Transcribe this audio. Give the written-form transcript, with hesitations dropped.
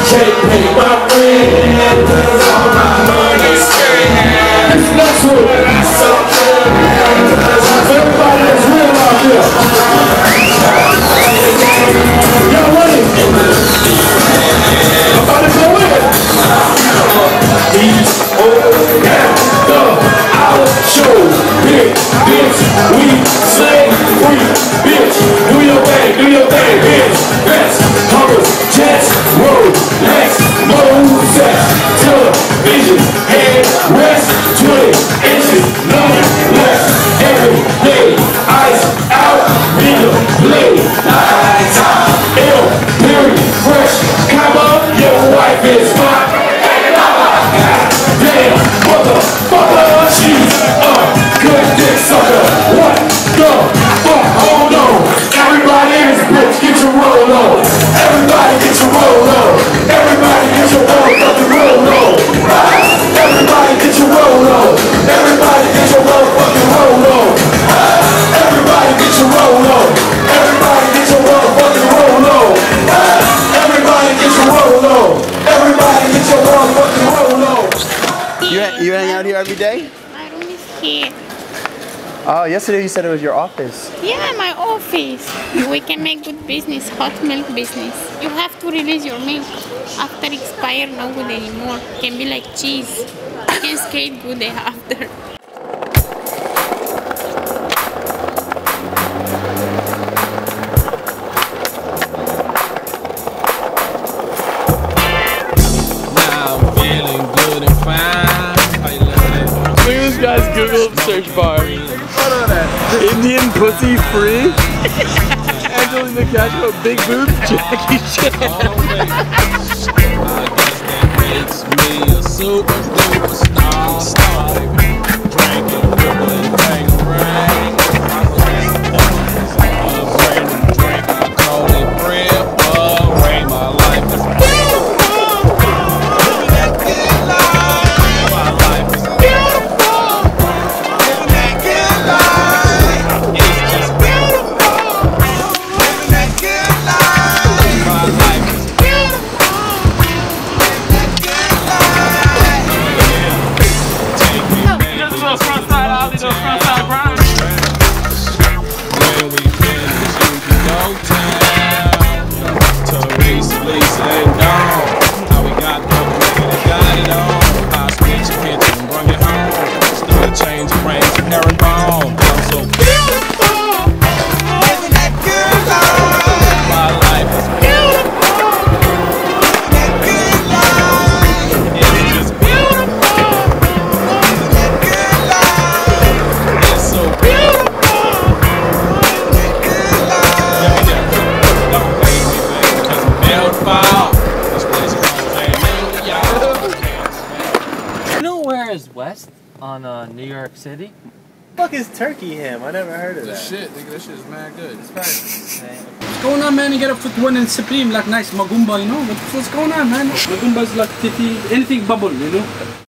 Can't pay my rent, cause all my money's spent. This next one, that's so good. Everybody that's real out there. Y'all ready? I'm about to go in. These old down the our show. Big bitch, we slay free. Bitch, do your thing, bitch. Best, hummers, jets, road, legs, Moses, television, head, rest, 20 inches, long, less, every day, ice out, nigga, blade, lights out, ill, period, fresh, comma, your wife is mine. Damn, motherfucker, she's a good dick sucker. What the fuck? Hold on. Everybody in this bitch, get your roll on. Everybody get your roll on. Everybody get your motherfucking roll on. Everybody get your roll on. Everybody get your motherfucking roll on. Everybody get your roll on. Everybody get your motherfucking roll on. Everybody get your roll on. Everybody get your motherfucking roll on. You hang out here every day? My room is here. Oh, yesterday you said it was your office. Yeah, my office. We can make good business, hot milk business. You have to release your milk. After expire, no good anymore. Can be like cheese. You can skate good day after. This guy's Google search bar. Indian pussy free. Angelina Cashmo, big boobs, Jackie Chan. Makes me a super duper star. Drinking, dribbling, bang, bang. A drink, I call it bread. Rain, my life is beautiful. Living that good life. My life is beautiful. Living that good life. It's just beautiful. Living that good life. My life is beautiful. Living that good life. Take me back. Just a front side ollie, the front side grind. When we finish, you can go town. Teresa, Lisa, and Dawn. How we got the record and got it on. I split your kitchen, bring it home. Start changing brains and herringbone. I'm so beautiful. Living that good life. My life is beautiful. Living that good life. It's just beautiful. Living that good life. It's so beautiful. You know where is West on New York City? Fuck is Turkey ham? I never heard of that. Shit, nigga, that shit is mad good. It's fine. What's going on, man? You get a foot one and Supreme, like nice Magumba, you know? What's going on, man? Magumba is like titty, anything bubble, you know?